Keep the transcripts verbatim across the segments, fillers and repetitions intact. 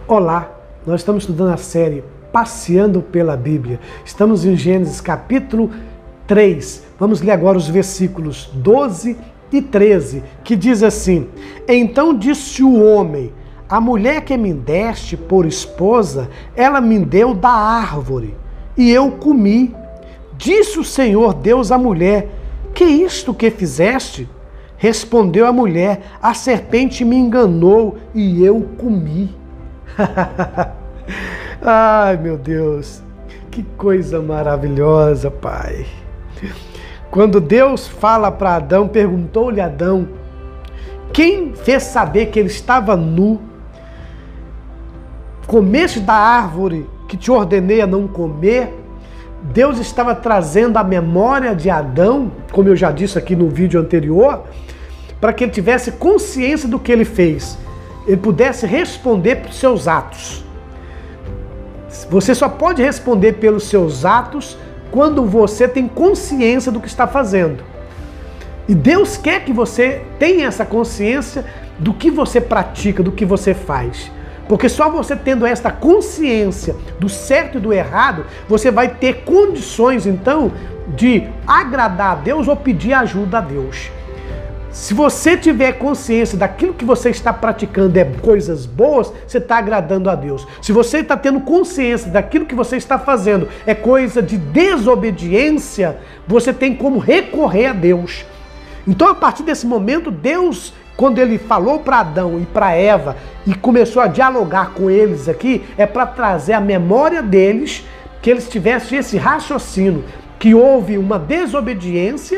Olá, nós estamos estudando a série Passeando pela Bíblia. Estamos em Gênesis capítulo três. Vamos ler agora os versículos doze e treze, que diz assim: Então disse o homem, a mulher que me deste por esposa, ela me deu da árvore, e eu comi. Disse o Senhor Deus à mulher, que isto que fizeste? Respondeu a mulher, a serpente me enganou e eu comi. Ai, meu Deus, que coisa maravilhosa, Pai. Quando Deus fala para Adão, perguntou-lhe a Adão, quem fez saber que ele estava nu? Comeste da árvore que te ordenei a não comer? Deus estava trazendo a memória de Adão, como eu já disse aqui no vídeo anterior, para que ele tivesse consciência do que ele fez. Ele pudesse responder pelos seus atos. Você só pode responder pelos seus atos quando você tem consciência do que está fazendo. E Deus quer que você tenha essa consciência do que você pratica, do que você faz. Porque só você tendo esta consciência do certo e do errado, você vai ter condições, então, de agradar a Deus ou pedir ajuda a Deus. Se você tiver consciência daquilo que você está praticando é coisas boas, você está agradando a Deus. Se você está tendo consciência daquilo que você está fazendo é coisa de desobediência, você tem como recorrer a Deus. Então, a partir desse momento, Deus, quando ele falou para Adão e para Eva e começou a dialogar com eles aqui, é para trazer a memória deles, que eles tivessem esse raciocínio, que houve uma desobediência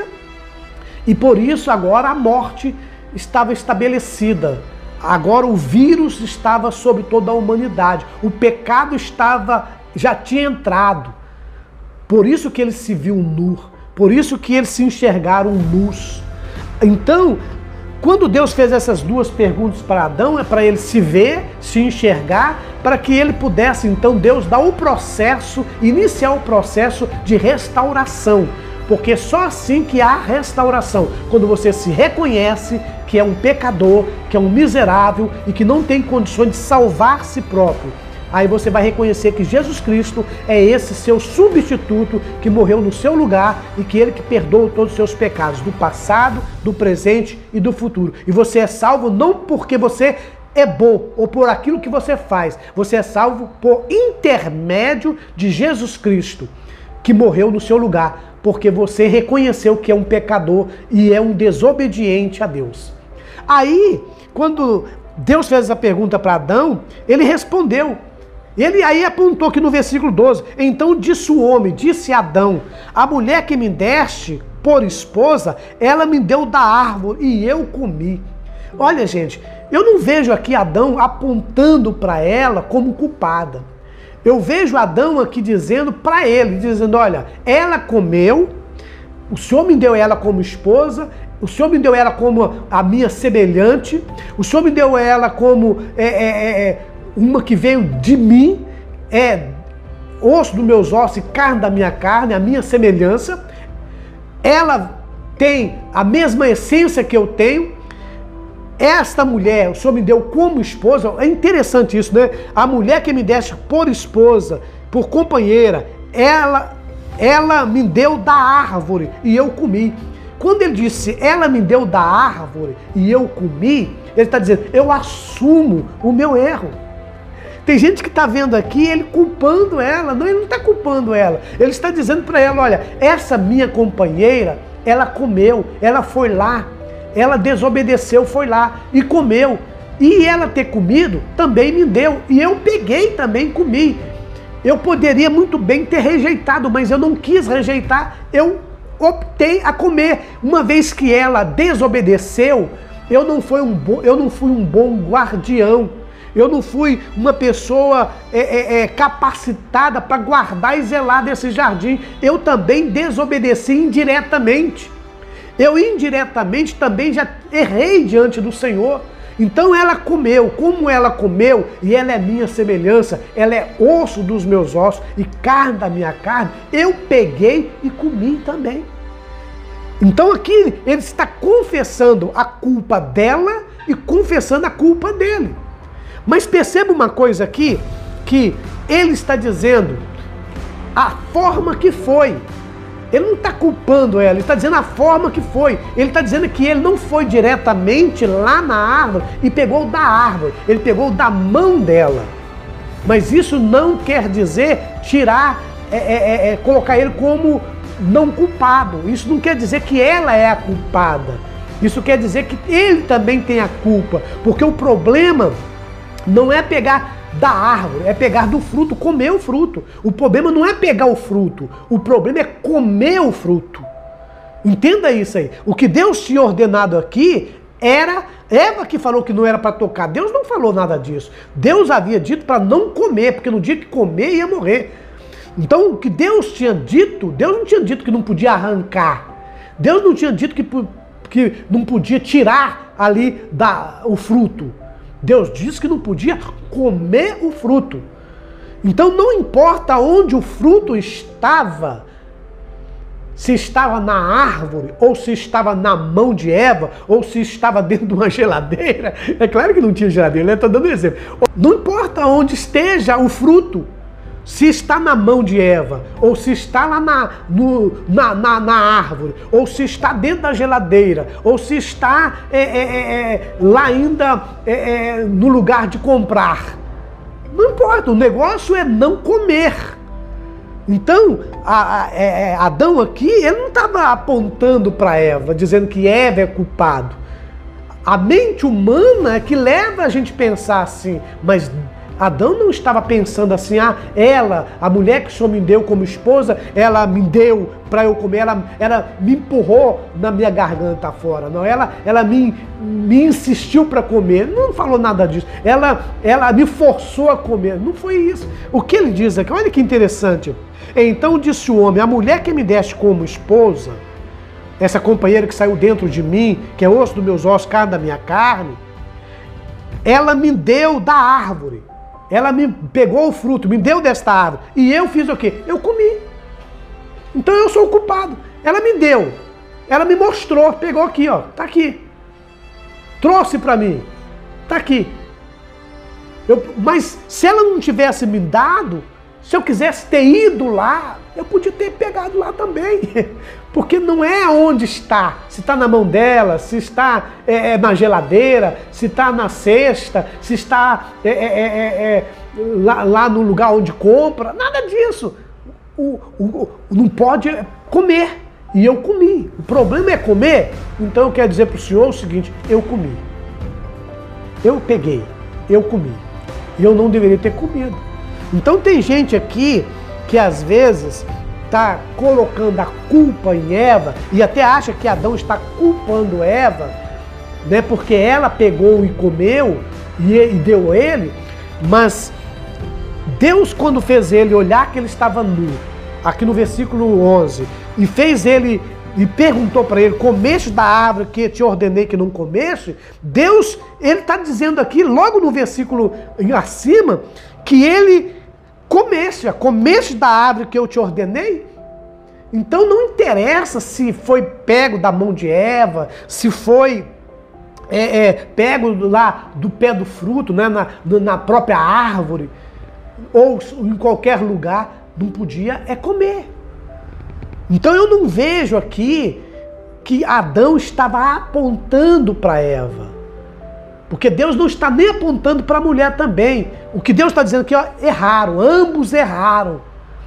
e por isso agora a morte estava estabelecida. Agora o vírus estava sobre toda a humanidade. O pecado estava, já tinha entrado. Por isso que eles se viam nu. Por isso que eles se enxergaram nus. Então, quando Deus fez essas duas perguntas para Adão, é para ele se ver, se enxergar, para que ele pudesse, então, Deus dar o processo, iniciar o processo de restauração. Porque só assim que há restauração, quando você se reconhece que é um pecador, que é um miserável e que não tem condições de salvar si próprio. Aí você vai reconhecer que Jesus Cristo é esse seu substituto que morreu no seu lugar e que ele que perdoa todos os seus pecados, do passado, do presente e do futuro. E você é salvo não porque você é bom ou por aquilo que você faz, você é salvo por intermédio de Jesus Cristo, que morreu no seu lugar, porque você reconheceu que é um pecador e é um desobediente a Deus. Aí, quando Deus fez essa pergunta para Adão, ele respondeu. Ele aí apontou aqui no versículo doze, então disse o homem, disse Adão, a mulher que me deste por esposa, ela me deu da árvore e eu comi. Olha, gente, eu não vejo aqui Adão apontando para ela como culpada. Eu vejo Adão aqui dizendo para ele, dizendo, olha, ela comeu, o Senhor me deu ela como esposa, o Senhor me deu ela como a minha semelhante, o Senhor me deu ela como é, é, é, uma que veio de mim, é osso dos meus ossos e carne da minha carne, a minha semelhança. Ela tem a mesma essência que eu tenho. Esta mulher, o Senhor me deu como esposa, é interessante isso, né? A mulher que me deste por esposa, por companheira, ela, ela me deu da árvore e eu comi. Quando ele disse, ela me deu da árvore e eu comi, ele está dizendo, eu assumo o meu erro. Tem gente que está vendo aqui, ele culpando ela. Não, ele não está culpando ela. Ele está dizendo para ela, olha, essa minha companheira, ela comeu, ela foi lá, ela desobedeceu, foi lá e comeu. E ela ter comido também me deu. E eu peguei também, comi. Eu poderia muito bem ter rejeitado, mas eu não quis rejeitar. Eu optei a comer. Uma vez que ela desobedeceu, eu não fui um, bo... eu não fui um bom guardião. Eu não fui uma pessoa é, é, é, capacitada para guardar e zelar desse jardim. Eu também desobedeci indiretamente. Eu indiretamente também já errei diante do Senhor. Então ela comeu, como ela comeu, e ela é minha semelhança, ela é osso dos meus ossos e carne da minha carne, eu peguei e comi também. Então aqui ele está confessando a culpa dela e confessando a culpa dele. Mas perceba uma coisa aqui, que ele está dizendo a forma que foi. Ele não está culpando ela, ele está dizendo a forma que foi. Ele está dizendo que ele não foi diretamente lá na árvore e pegou da árvore, ele pegou da mão dela. Mas isso não quer dizer tirar, é, é, é, colocar ele como não culpado. Isso não quer dizer que ela é a culpada. Isso quer dizer que ele também tem a culpa. Porque o problema não é pegar da árvore, é pegar do fruto, comer o fruto. O problema não é pegar o fruto, o problema é comer o fruto. Entenda isso aí. O que Deus tinha ordenado aqui era Eva que falou que não era para tocar. Deus não falou nada disso. Deus havia dito para não comer, porque no dia que comer ia morrer. Então o que Deus tinha dito, Deus não tinha dito que não podia arrancar. Deus não tinha dito que, que não podia tirar ali da, o fruto. Deus disse que não podia comer o fruto. Então não importa onde o fruto estava, se estava na árvore, ou se estava na mão de Eva, ou se estava dentro de uma geladeira. É claro que não tinha geladeira, eu estou dando um exemplo. Não importa onde esteja o fruto, se está na mão de Eva, ou se está lá na, no, na, na, na árvore, ou se está dentro da geladeira, ou se está é, é, é, lá ainda é, é, no lugar de comprar. Não importa, o negócio é não comer. Então, a, a, é, Adão aqui, ele não estava apontando para Eva, dizendo que Eva é culpado. A mente humana é que leva a gente a pensar assim, mas Adão não estava pensando assim, ah, ela, a mulher que o Senhor me deu como esposa, ela me deu para eu comer, ela, ela me empurrou na minha garganta fora, não, ela, ela me, me insistiu para comer, não falou nada disso, ela, ela me forçou a comer, não foi isso. O que ele diz aqui, olha que interessante, então disse o homem, a mulher que me deste como esposa, essa companheira que saiu dentro de mim, que é osso dos meus ossos, carne da minha carne, ela me deu da árvore. Ela me pegou o fruto, me deu desta árvore. E eu fiz o quê? Eu comi. Então eu sou o culpado. Ela me deu. Ela me mostrou. Pegou aqui, ó. Tá aqui. Trouxe para mim. Tá aqui. Eu, mas se ela não tivesse me dado, se eu quisesse ter ido lá, eu podia ter pegado lá também. Porque não é onde está. Se está na mão dela, se está é, é, na geladeira, se está na cesta, se está é, é, é, é, lá, lá no lugar onde compra. Nada disso. O, o, não pode comer. E eu comi. O problema é comer. Então eu quero dizer para o senhor o seguinte, eu comi. Eu peguei. Eu comi. E eu não deveria ter comido. Então tem gente aqui que às vezes está colocando a culpa em Eva e até acha que Adão está culpando Eva, né, porque ela pegou e comeu e, e deu a ele, mas Deus, quando fez ele olhar que ele estava nu, aqui no versículo onze, e fez ele e perguntou para ele, comeste da árvore que te ordenei que não comeste, Deus, ele está dizendo aqui, logo no versículo acima, que ele comeste, comeste da árvore que eu te ordenei. Então não interessa se foi pego da mão de Eva, se foi é, é, pego lá do pé do fruto, né, na, na própria árvore, ou em qualquer lugar, não podia é comer. Então eu não vejo aqui que Adão estava apontando para Eva. Porque Deus não está nem apontando para a mulher também. O que Deus está dizendo aqui, ó, erraram, ambos erraram.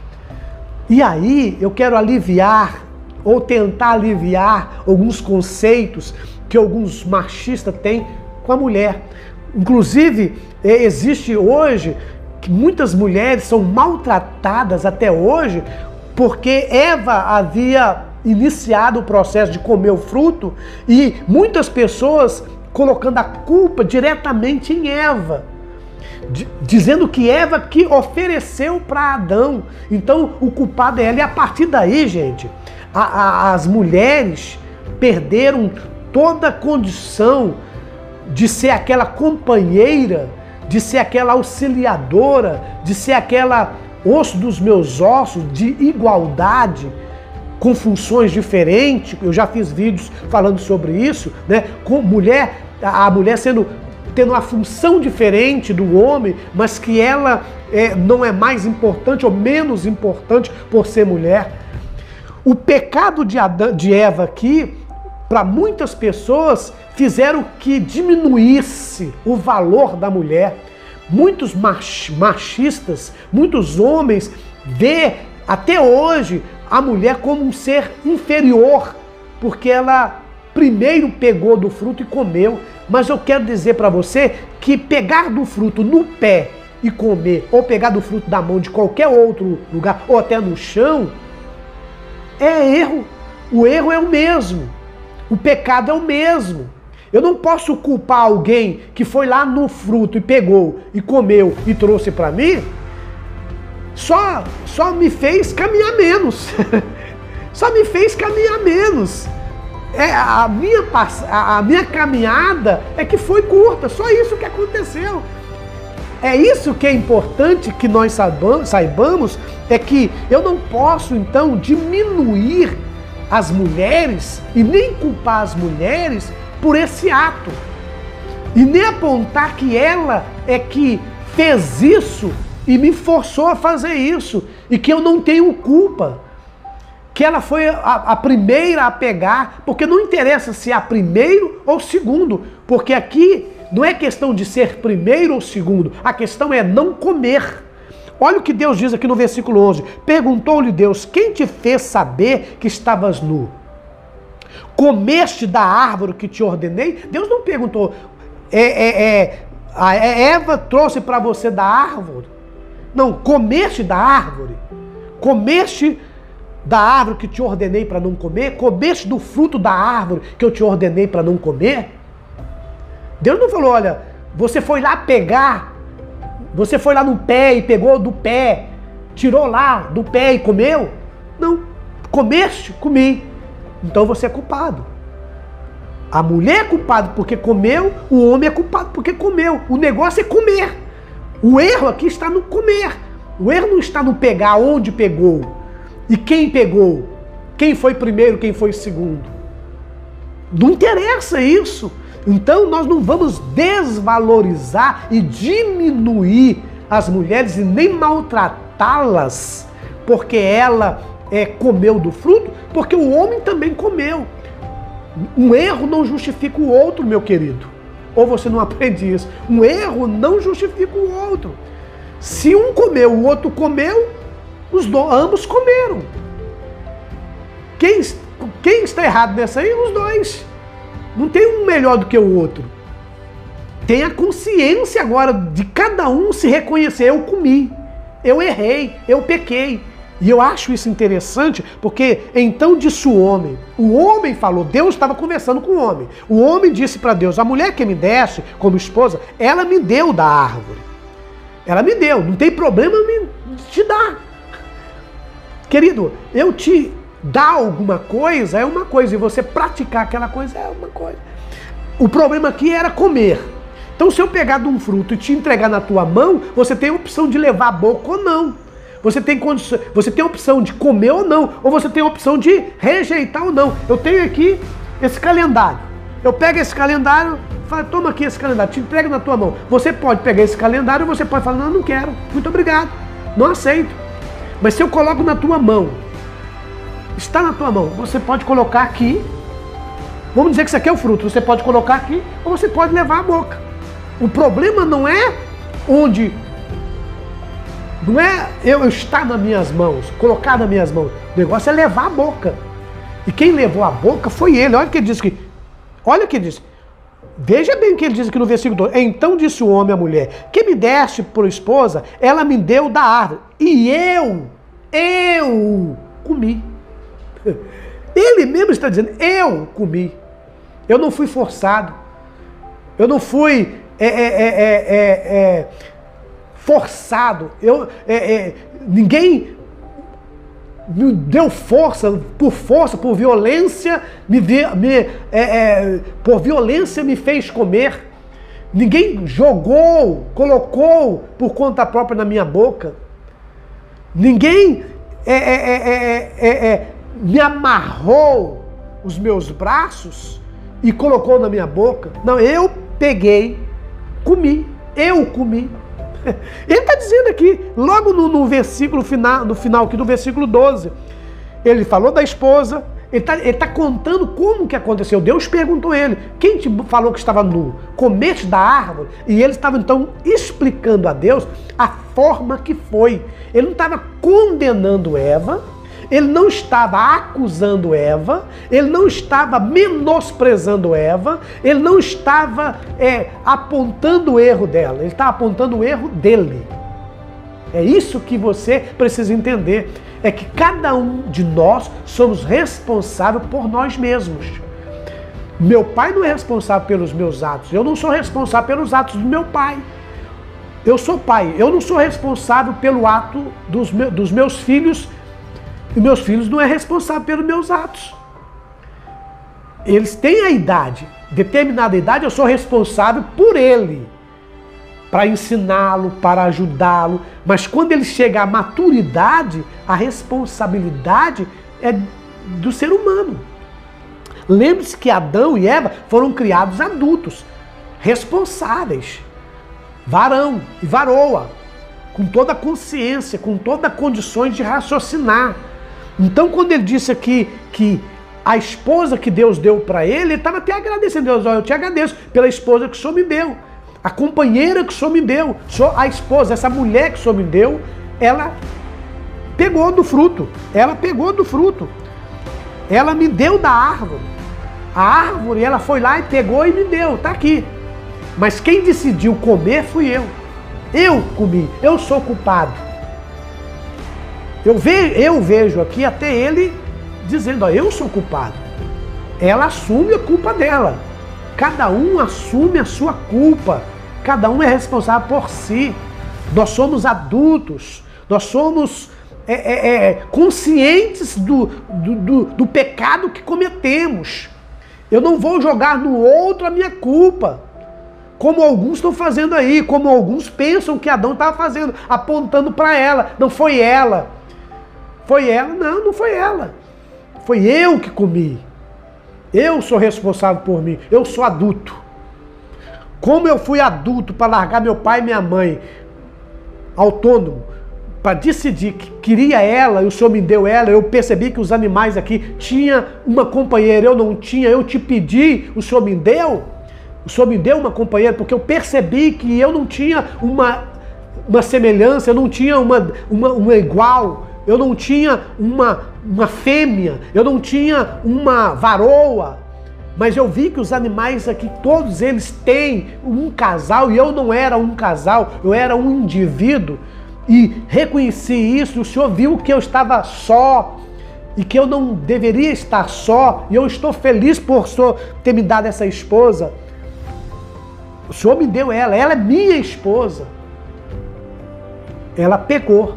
E aí eu quero aliviar, ou tentar aliviar alguns conceitos que alguns machistas têm com a mulher. Inclusive, existe hoje que muitas mulheres são maltratadas até hoje porque Eva havia iniciado o processo de comer o fruto e muitas pessoas colocando a culpa diretamente em Eva, dizendo que Eva que ofereceu para Adão. Então o culpado é ela. E a partir daí, gente, a, a, as mulheres perderam toda a condição de ser aquela companheira, de ser aquela auxiliadora, de ser aquela osso dos meus ossos, de igualdade, com funções diferentes. Eu já fiz vídeos falando sobre isso, né? Com mulher, a mulher sendo tendo uma função diferente do homem, mas que ela é, não é mais importante ou menos importante por ser mulher. O pecado de, Adão, de Eva aqui, para muitas pessoas, fizeram que diminuísse o valor da mulher. Muitos machistas, muitos homens vê até hoje a mulher como um ser inferior, porque ela primeiro pegou do fruto e comeu. Mas eu quero dizer para você que pegar do fruto no pé e comer, ou pegar do fruto da mão de qualquer outro lugar, ou até no chão, é erro. O erro é o mesmo. O pecado é o mesmo. Eu não posso culpar alguém que foi lá no fruto e pegou, e comeu, e trouxe para mim. Só, só me fez caminhar menos. Só me fez caminhar menos. É, a, minha, a minha caminhada é que foi curta, só isso que aconteceu. É isso que é importante que nós saibamos, é que eu não posso então diminuir as mulheres e nem culpar as mulheres por esse ato. E nem apontar que ela é que fez isso e me forçou a fazer isso e que eu não tenho culpa. Que ela foi a, a primeira a pegar, porque não interessa se é a primeiro ou segundo, porque aqui não é questão de ser primeiro ou segundo, a questão é não comer. Olha o que Deus diz aqui no versículo onze. Perguntou-lhe Deus, quem te fez saber que estavas nu? Comeste da árvore que te ordenei? Deus não perguntou, é, é, é, a Eva trouxe para você da árvore? Não, comeste da árvore? Comeste da árvore que te ordenei para não comer? Comeste do fruto da árvore que eu te ordenei para não comer? Deus não falou, olha, você foi lá pegar, você foi lá no pé e pegou do pé, tirou lá do pé e comeu? Não, comeste, comi. Então você é culpado. A mulher é culpada porque comeu, o homem é culpado porque comeu. O negócio é comer. O erro aqui está no comer. O erro não está no pegar, onde pegou. E quem pegou? Quem foi primeiro, quem foi segundo? Não interessa isso. Então nós não vamos desvalorizar e diminuir as mulheres e nem maltratá-las porque ela é, comeu do fruto, porque o homem também comeu. Um erro não justifica o outro, meu querido. Ou você não aprende isso? Um erro não justifica o outro. Se um comeu, o outro comeu, os dois, ambos comeram. Quem, quem está errado nessa aí? Os dois. Não tem um melhor do que o outro. Tem a consciência agora de cada um se reconhecer. Eu comi, eu errei, eu pequei. E eu acho isso interessante, porque então disse o homem. O homem falou, Deus estava conversando com o homem. O homem disse para Deus, a mulher que me deste como esposa, ela me deu da árvore. Ela me deu, não tem problema me te dar. Querido, eu te dar alguma coisa é uma coisa, e você praticar aquela coisa é uma coisa. O problema aqui era comer. Então se eu pegar de um fruto e te entregar na tua mão, você tem a opção de levar a boca ou não. Você tem, condição, você tem a opção de comer ou não, ou você tem a opção de rejeitar ou não. Eu tenho aqui esse calendário. Eu pego esse calendário, falo, toma aqui esse calendário, te entrego na tua mão. Você pode pegar esse calendário e você pode falar, não, não quero, muito obrigado, não aceito. Mas se eu coloco na tua mão, está na tua mão, você pode colocar aqui, vamos dizer que isso aqui é o fruto, você pode colocar aqui ou você pode levar à boca. O problema não é onde, não é eu estar nas minhas mãos, colocar nas minhas mãos, o negócio é levar à boca. E quem levou à boca foi ele, olha o que ele diz aqui, olha o que ele diz. Veja bem o que ele diz aqui no versículo dois. Então disse o homem à mulher, que me deste por esposa, ela me deu da árvore. E eu, eu comi. Ele mesmo está dizendo, eu comi. Eu não fui forçado. Eu não fui é, é, é, é, é, forçado. Eu, é, é, ninguém me deu força, por força, por violência, me, me, é, é, por violência me fez comer. Ninguém jogou, colocou por conta própria na minha boca. Ninguém é, é, é, é, é, me amarrou os meus braços e colocou na minha boca. Não, eu peguei, comi, eu comi. Ele está dizendo aqui, logo no, no versículo final, no final aqui do versículo doze, ele falou da esposa, ele está ele tá contando como que aconteceu. Deus perguntou a ele, quem te falou que estava nu? Comeste da árvore? E ele estava então explicando a Deus a forma que foi. Ele não estava condenando Eva, ele não estava acusando Eva, ele não estava menosprezando Eva, ele não estava é, apontando o erro dela, ele estava apontando o erro dele. É isso que você precisa entender, é que cada um de nós somos responsáveis por nós mesmos. Meu pai não é responsável pelos meus atos, eu não sou responsável pelos atos do meu pai. Eu sou pai, eu não sou responsável pelo ato dos, me, dos meus filhos, e meus filhos não é responsável pelos meus atos. Eles têm a idade, determinada idade, eu sou responsável por ele, para ensiná-lo, para ajudá-lo, mas quando ele chega à maturidade, a responsabilidade é do ser humano. Lembre-se que Adão e Eva foram criados adultos, responsáveis, varão e varoa, com toda a consciência, com todas as condições de raciocinar. Então, quando ele disse aqui que a esposa que Deus deu para ele, ele estava até agradecendo. Deus, ó, eu te agradeço pela esposa que o Senhor me deu. A companheira que o Senhor me deu. A esposa, essa mulher que o Senhor me deu, ela pegou do fruto. Ela pegou do fruto. Ela me deu da árvore. A árvore, ela foi lá e pegou e me deu. Está aqui. Mas quem decidiu comer fui eu. Eu comi. Eu sou culpado. Eu, ve, eu vejo aqui até ele dizendo, ó, eu sou culpado. Ela assume a culpa dela. Cada um assume a sua culpa. Cada um é responsável por si. Nós somos adultos. Nós somos é, é, é, conscientes do, do, do, do pecado que cometemos. Eu não vou jogar no outro a minha culpa, como alguns estão fazendo aí, como alguns pensam que Adão estava fazendo, apontando para ela. Não foi ela. Foi ela? Não, não foi ela. Foi eu que comi. Eu sou responsável por mim. Eu sou adulto. Como eu fui adulto para largar meu pai e minha mãe, autônomo, para decidir que queria ela, e o Senhor me deu ela, eu percebi que os animais aqui tinham uma companheira, eu não tinha, eu te pedi, o Senhor me deu. O Senhor me deu uma companheira porque eu percebi que eu não tinha uma, uma semelhança, eu não tinha uma, uma, uma igual. Eu não tinha uma, uma fêmea, eu não tinha uma varoa, mas eu vi que os animais aqui, todos eles têm um casal, e eu não era um casal, eu era um indivíduo, e reconheci isso, o Senhor viu que eu estava só, e que eu não deveria estar só, e eu estou feliz por o Senhor ter me dado essa esposa. O Senhor me deu ela, ela é minha esposa. Ela pegou,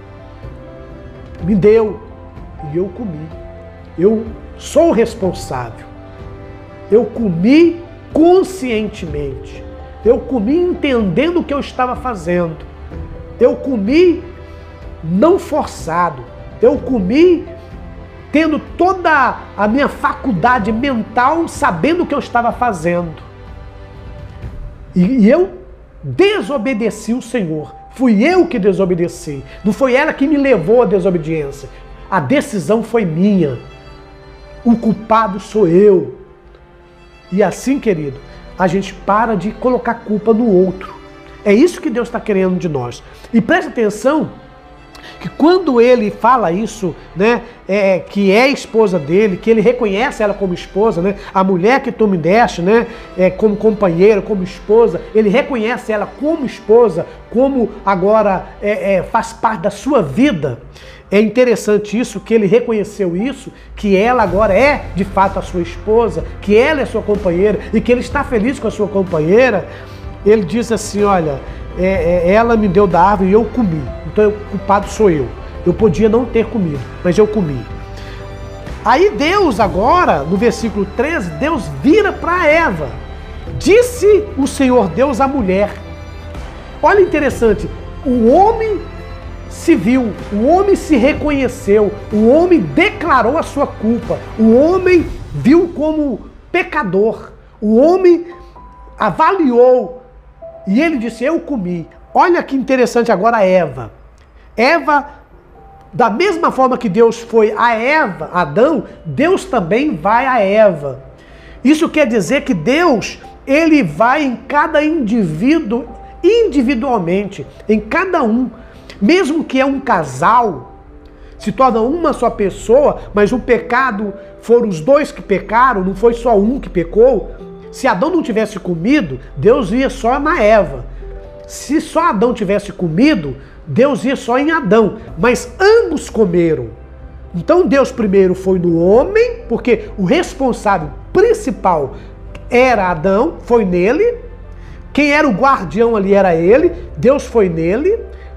me deu e eu comi. Eu sou responsável. Eu comi conscientemente. Eu comi entendendo o que eu estava fazendo. Eu comi não forçado. Eu comi tendo toda a minha faculdade mental sabendo o que eu estava fazendo. E, e eu desobedeci o Senhor. Fui eu que desobedeci. Não foi ela que me levou à desobediência. A decisão foi minha. O culpado sou eu. E assim, querido, a gente para de colocar culpa no outro. É isso que Deus está querendo de nós. E preste atenção que quando ele fala isso, né, é, que é esposa dele, que ele reconhece ela como esposa, né, a mulher que tu me deste, né, é, como companheira, como esposa, ele reconhece ela como esposa, como agora é, é, faz parte da sua vida. É interessante isso, que ele reconheceu isso, que ela agora é de fato a sua esposa, que ela é sua companheira e que ele está feliz com a sua companheira. Ele diz assim, olha, é, é, ela me deu da árvore e eu comi. Então o culpado sou eu. Eu podia não ter comido, mas eu comi. Aí Deus agora, no versículo treze, Deus vira para Eva. Disse o Senhor Deus à mulher. Olha interessante, o homem se viu, o homem se reconheceu, o homem declarou a sua culpa, o homem viu como pecador, o homem avaliou E ele disse, eu comi. Olha que interessante agora Eva. Eva, da mesma forma que Deus foi a Eva, Adão, Deus também vai a Eva. Isso quer dizer que Deus, ele vai em cada indivíduo, individualmente, em cada um. Mesmo que é um casal, se torna uma só pessoa, mas o pecado foram os dois que pecaram, não foi só um que pecou. Se Adão não tivesse comido, Deus ia só na Eva. Se só Adão tivesse comido, Deus ia só em Adão. Mas ambos comeram. Então Deus primeiro foi no homem, porque o responsável principal era Adão, foi nele. Quem era o guardião ali era ele, Deus foi nele.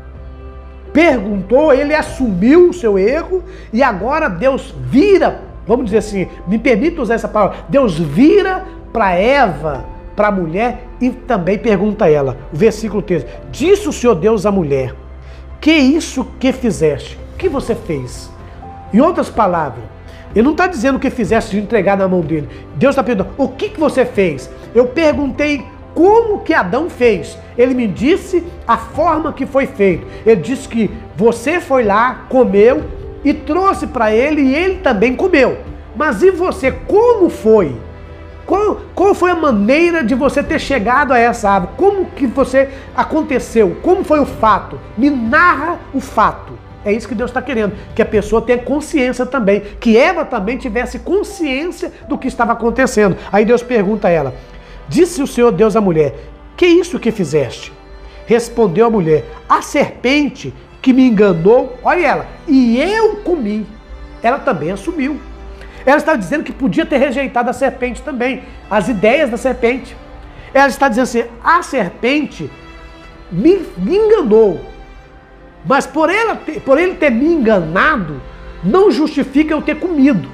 Perguntou, ele assumiu o seu erro e agora Deus vira, vamos dizer assim, me permita usar essa palavra, Deus vira para Eva, para a mulher e também pergunta a ela, o versículo treze, disse o Senhor Deus à mulher, que isso que fizeste? O que você fez? Em outras palavras, ele não está dizendo o que fizeste de entregar na mão dele, Deus está perguntando, o que, que você fez? Eu perguntei como que Adão fez. Ele me disse a forma que foi feito. Ele disse que você foi lá, comeu e trouxe para ele e ele também comeu. Mas e você, como foi? Qual, qual foi a maneira de você ter chegado a essa árvore? Como que você aconteceu? Como foi o fato? Me narra o fato. É isso que Deus está querendo, que a pessoa tenha consciência também, que Eva também tivesse consciência do que estava acontecendo. Aí Deus pergunta a ela, disse o Senhor Deus à mulher, que isso que fizeste? Respondeu a mulher, a serpente que me enganou, olha ela, e eu comi. Ela também assumiu. Ela está dizendo que podia ter rejeitado a serpente também, as ideias da serpente. Ela está dizendo assim, a serpente me, me enganou, mas por, ela ter, por ele ter me enganado, não justifica eu ter comido.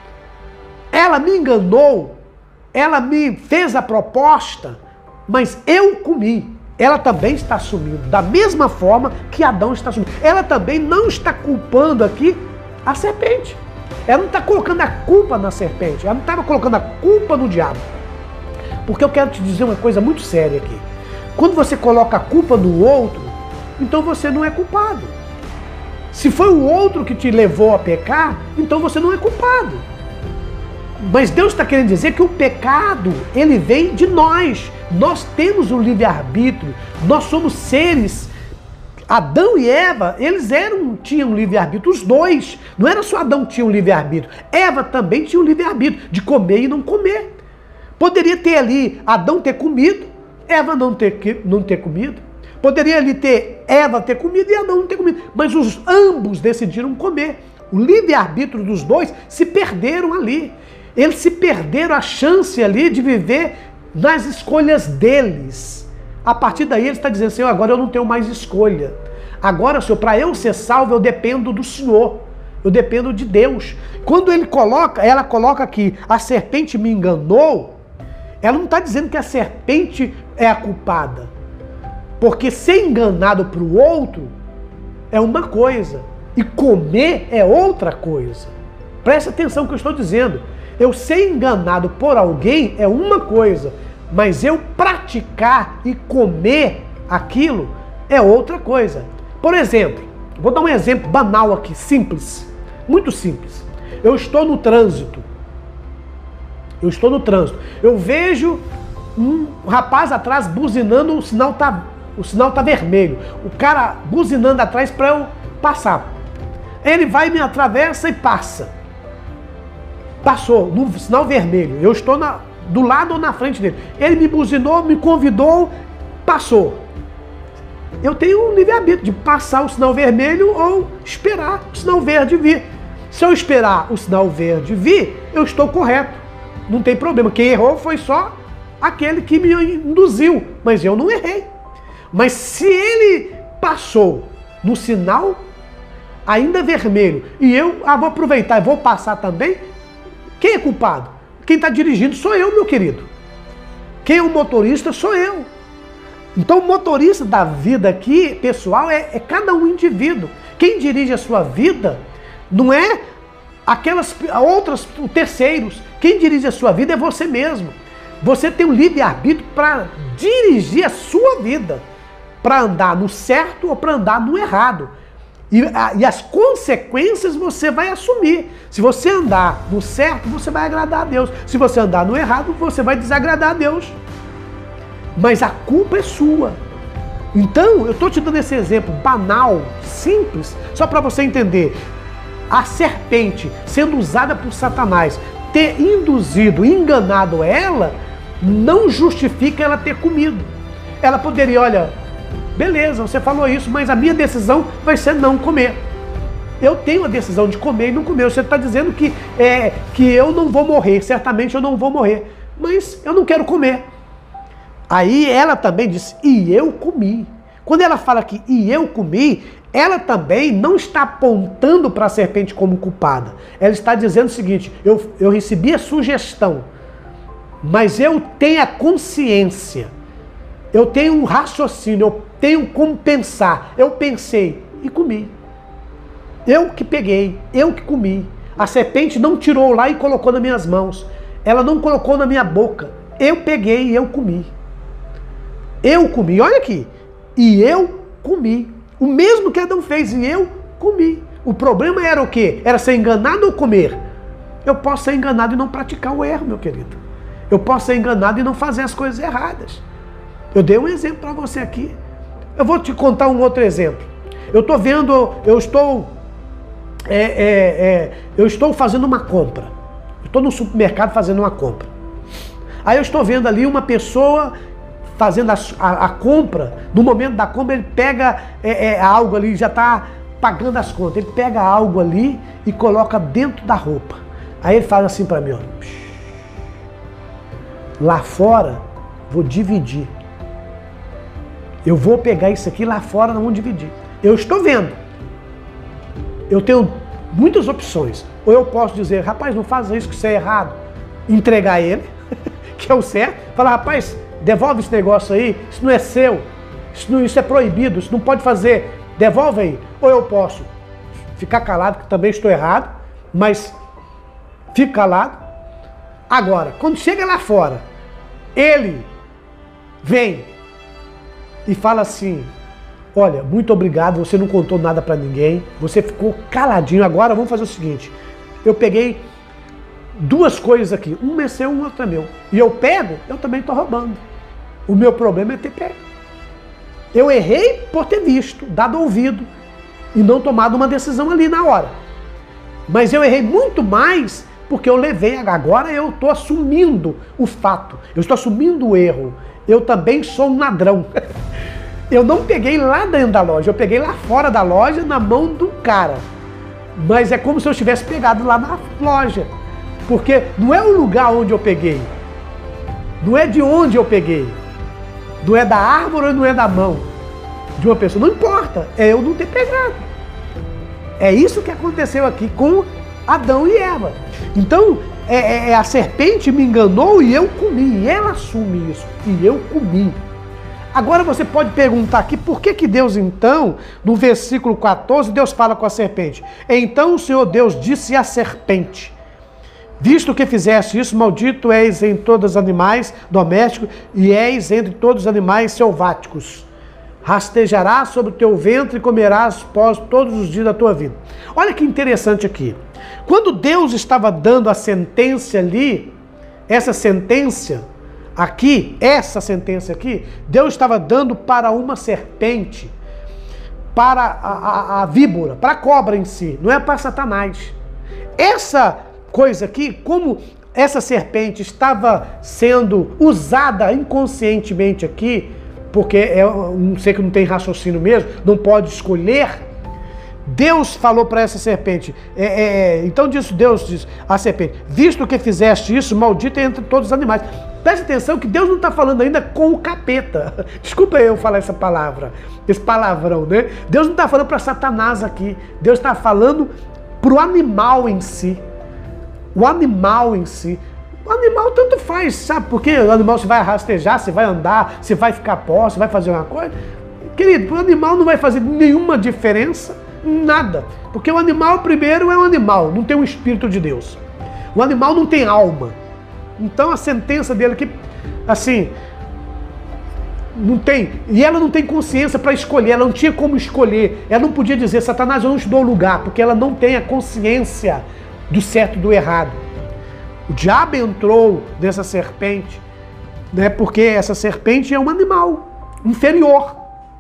Ela me enganou, ela me fez a proposta, mas eu comi. Ela também está assumindo, da mesma forma que Adão está assumindo. Ela também não está culpando aqui a serpente. Ela não está colocando a culpa na serpente, ela não estava colocando a culpa no diabo. Porque eu quero te dizer uma coisa muito séria aqui. Quando você coloca a culpa no outro, então você não é culpado. Se foi o outro que te levou a pecar, então você não é culpado. Mas Deus está querendo dizer que o pecado, ele vem de nós. Nós temos um livre-arbítrio. Nós somos seres. Adão e Eva, eles eram, tinham livre-arbítrio, os dois. Não era só Adão que tinha um livre-arbítrio. Eva também tinha um livre-arbítrio de comer e não comer. Poderia ter ali Adão ter comido, Eva não ter, não ter comido. Poderia ali ter Eva ter comido e Adão não ter comido. Mas os ambos decidiram comer. O livre-arbítrio dos dois se perderam ali. Eles se perderam a chance ali de viver nas escolhas deles. A partir daí ele está dizendo, Senhor, agora eu não tenho mais escolha. Agora, Senhor, para eu ser salvo, eu dependo do Senhor. Eu dependo de Deus. Quando ele coloca, ela coloca aqui, a serpente me enganou, ela não está dizendo que a serpente é a culpada. Porque ser enganado para o outro é uma coisa. E comer é outra coisa. Presta atenção no que eu estou dizendo. Eu ser enganado por alguém é uma coisa, mas eu praticar e comer aquilo é outra coisa. Por exemplo, vou dar um exemplo banal aqui, simples, muito simples. Eu estou no trânsito, eu estou no trânsito, eu vejo um rapaz atrás buzinando, o sinal tá, o sinal tá vermelho, o cara buzinando atrás para eu passar. Ele vai, me atravessa e passa. Passou no sinal vermelho, eu estou na, do lado ou na frente dele. Ele me buzinou, me convidou, passou. Eu tenho um livre-arbítrio de passar o sinal vermelho ou esperar o sinal verde vir. Se eu esperar o sinal verde vir, eu estou correto. Não tem problema. Quem errou foi só aquele que me induziu, mas eu não errei. Mas se ele passou no sinal ainda vermelho e eu ah, vou aproveitar e vou passar também, quem é culpado? Quem está dirigindo sou eu, meu querido. Quem é o motorista sou eu. Então o motorista da vida aqui, pessoal, é, é cada um indivíduo. Quem dirige a sua vida não é aquelas outras terceiros. Quem dirige a sua vida é você mesmo. Você tem um livre-arbítrio para dirigir a sua vida, para andar no certo ou para andar no errado. E, a, e as consequências você vai assumir. Se você andar no certo, você vai agradar a Deus. Se você andar no errado, você vai desagradar a Deus. Mas a culpa é sua. Então, eu estou te dando esse exemplo banal, simples, só para você entender. A serpente, sendo usada por Satanás, ter induzido, enganado ela, não justifica ela ter comido. Ela poderia, olha, beleza, você falou isso, mas a minha decisão vai ser não comer. Eu tenho a decisão de comer e não comer. Você está dizendo que, é, que eu não vou morrer, certamente eu não vou morrer, mas eu não quero comer. Aí ela também disse, e eu comi. Quando ela fala que e eu comi, ela também não está apontando para a serpente como culpada. Ela está dizendo o seguinte, eu, eu recebi a sugestão, mas eu tenho a consciência, eu tenho um raciocínio, eu tenho como pensar. Eu pensei e comi. Eu que peguei, eu que comi. A serpente não tirou lá e colocou nas minhas mãos. Ela não colocou na minha boca. Eu peguei e eu comi. Eu comi, olha aqui. E eu comi. O mesmo que Adão fez, e eu comi. O problema era o quê? Era ser enganado ou comer? Eu posso ser enganado e não praticar o erro, meu querido. Eu posso ser enganado e não fazer as coisas erradas. Eu dei um exemplo para você aqui. Eu vou te contar um outro exemplo. Eu estou vendo, eu estou, é, é, é, eu estou fazendo uma compra. Eu estou no supermercado fazendo uma compra. Aí eu estou vendo ali uma pessoa fazendo a, a, a compra. No momento da compra ele pega é, é, algo ali, já está pagando as contas. Ele pega algo ali e coloca dentro da roupa. Aí ele fala assim para mim, ó, lá fora vou dividir. Eu vou pegar isso aqui lá fora, não vou dividir. Eu estou vendo. Eu tenho muitas opções. Ou eu posso dizer, rapaz, não faça isso que isso é errado. Entregar ele, que é o certo. Falar, rapaz, devolve esse negócio aí, isso não é seu. Isso, não, isso é proibido, isso não pode fazer. Devolve aí. Ou eu posso ficar calado, que também estou errado, mas fico calado. Agora, quando chega lá fora, ele vem e fala assim, olha, muito obrigado, você não contou nada para ninguém, você ficou caladinho, agora vamos fazer o seguinte, eu peguei duas coisas aqui, uma é seu, uma outra é meu, e eu pego, eu também estou roubando. O meu problema é ter pego. Eu errei por ter visto, dado ouvido, e não tomado uma decisão ali na hora. Mas eu errei muito mais porque eu levei, agora eu estou assumindo o fato, eu estou assumindo o erro. Eu também sou um ladrão. Eu não peguei lá dentro da loja, eu peguei lá fora da loja na mão do cara. Mas é como se eu tivesse pegado lá na loja. Porque não é o lugar onde eu peguei. Não é de onde eu peguei. Não é da árvore ou não é da mão de uma pessoa. Não importa, é eu não ter pegado. É isso que aconteceu aqui com Adão e Eva. Então, É, é, a serpente me enganou e eu comi, e ela assume isso, e eu comi. Agora você pode perguntar aqui, por que que Deus então, no versículo quatorze, Deus fala com a serpente? Então o Senhor Deus disse à serpente, visto que fizeste isso, maldito és em todos os animais domésticos, e és entre todos os animais selváticos. Rastejarás sobre o teu ventre e comerás pós todos os dias da tua vida. Olha que interessante aqui. Quando Deus estava dando a sentença ali, essa sentença aqui, essa sentença aqui, Deus estava dando para uma serpente, para a, a, a víbora, para a cobra em si, não é para Satanás. Essa coisa aqui, como essa serpente estava sendo usada inconscientemente aqui, porque é um ser que não tem raciocínio mesmo, não pode escolher, Deus falou para essa serpente, é, é, então disse Deus, diz a serpente, visto que fizeste isso, maldito é entre todos os animais. Preste atenção que Deus não está falando ainda com o capeta. Desculpa eu falar essa palavra, esse palavrão, né? Deus não está falando para Satanás aqui, Deus está falando para o animal em si. O animal em si. O animal tanto faz, sabe? Porque o animal se vai rastejar, se vai andar, se vai ficar pó, se vai fazer uma coisa. Querido, o animal não vai fazer nenhuma diferença. Nada, porque o animal primeiro é um animal, não tem um espírito de Deus. O animal não tem alma. Então a sentença dele que, assim, não tem, e ela não tem consciência para escolher, ela não tinha como escolher, ela não podia dizer, Satanás, eu não te dou lugar, porque ela não tem a consciência do certo e do errado. O diabo entrou nessa serpente, né, porque essa serpente é um animal inferior,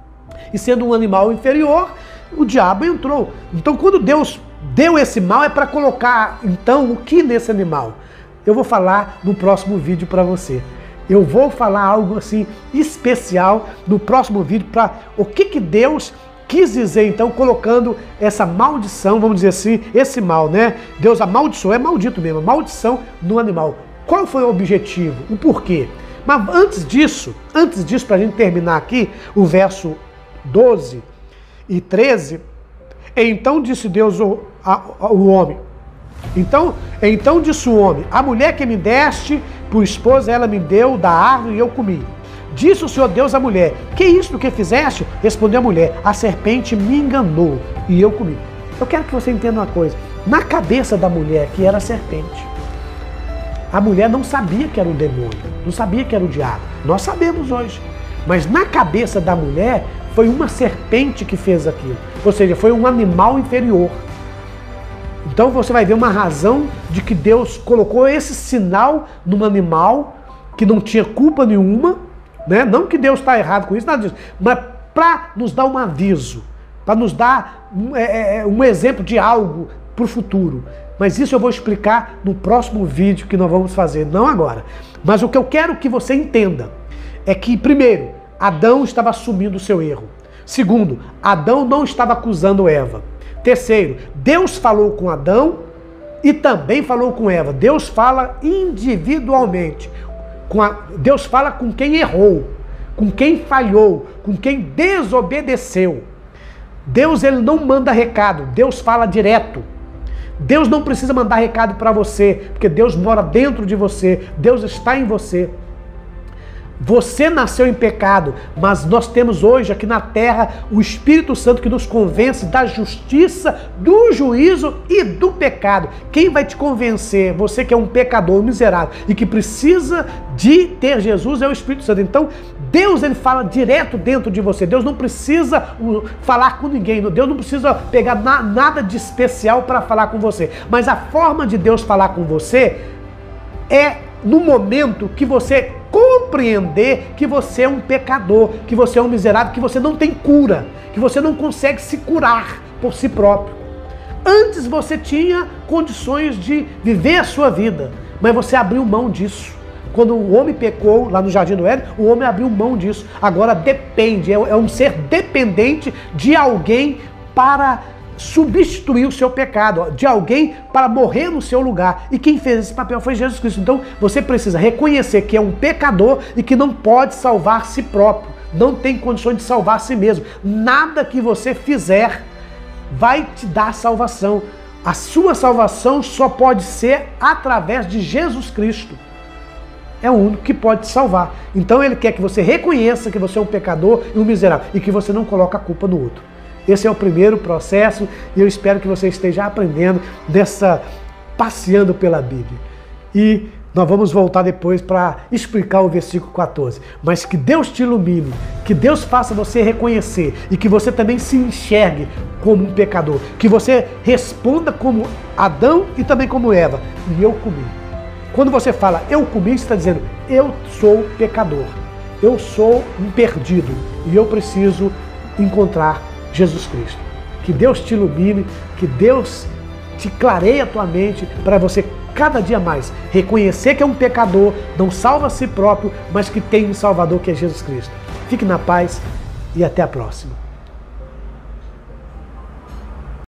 e sendo um animal inferior, o diabo entrou. Então quando Deus deu esse mal, é para colocar, então, o que nesse animal? Eu vou falar no próximo vídeo para você. Eu vou falar algo assim especial no próximo vídeo para o que que Deus quis dizer então colocando essa maldição, vamos dizer assim, esse mal, né? Deus amaldiçoou, é maldito mesmo, maldição no animal. Qual foi o objetivo? O porquê? Mas antes disso, antes disso, para a gente terminar aqui, o verso doze e treze, então disse Deus ao, ao homem, Então, então disse o homem, a mulher que me deste por esposa, ela me deu da árvore e eu comi. Disse o Senhor Deus à mulher, que isto que fizeste? Respondeu a mulher, a serpente me enganou e eu comi. Eu quero que você entenda uma coisa, na cabeça da mulher que era a serpente, a mulher não sabia que era o demônio, não sabia que era o diabo. Nós sabemos hoje, mas na cabeça da mulher foi uma serpente que fez aquilo, ou seja, foi um animal inferior. Então você vai ver uma razão de que Deus colocou esse sinal num animal que não tinha culpa nenhuma, né? Não que Deus está errado com isso, nada disso, mas para nos dar um aviso, para nos dar um, é, um exemplo de algo para o futuro. Mas isso eu vou explicar no próximo vídeo que nós vamos fazer, não agora. Mas o que eu quero que você entenda é que, primeiro, Adão estava assumindo o seu erro. Segundo, Adão não estava acusando Eva. Terceiro, Deus falou com Adão e também falou com Eva. Deus fala individualmente. Com a, Deus fala com quem errou, com quem falhou, com quem desobedeceu. Deus ele não manda recado, Deus fala direto. Deus não precisa mandar recado para você, porque Deus mora dentro de você, Deus está em você. Você nasceu em pecado, mas nós temos hoje aqui na terra o Espírito Santo que nos convence da justiça, do juízo e do pecado. Quem vai te convencer? Você que é um pecador miserável e que precisa de ter Jesus é o Espírito Santo. Então Deus ele fala direto dentro de você. Deus não precisa falar com ninguém. Deus não precisa pegar na, nada de especial para falar com você. Mas a forma de Deus falar com você é no momento que você compreender que você é um pecador, que você é um miserável, que você não tem cura, que você não consegue se curar por si próprio. Antes você tinha condições de viver a sua vida, mas você abriu mão disso. Quando o homem pecou lá no Jardim do Éden, o homem abriu mão disso. Agora depende, é um ser dependente de alguém para substituir o seu pecado, de alguém para morrer no seu lugar. E quem fez esse papel foi Jesus Cristo. Então você precisa reconhecer que é um pecador e que não pode salvar si próprio, não tem condições de salvar a si mesmo. Nada que você fizer vai te dar salvação. A sua salvação só pode ser através de Jesus Cristo. É o único que pode te salvar. Então ele quer que você reconheça que você é um pecador e um miserável e que você não coloque a culpa no outro. Esse é o primeiro processo e eu espero que você esteja aprendendo dessa, passeando pela Bíblia. E nós vamos voltar depois para explicar o versículo quatorze. Mas que Deus te ilumine, que Deus faça você reconhecer e que você também se enxergue como um pecador. Que você responda como Adão e também como Eva. E eu comi. Quando você fala eu comi, você está dizendo eu sou pecador. Eu sou um perdido e eu preciso encontrar Jesus Cristo. Que Deus te ilumine, que Deus te clareie a tua mente para você cada dia mais reconhecer que é um pecador, não salva a si próprio, mas que tem um Salvador que é Jesus Cristo. Fique na paz e até a próxima.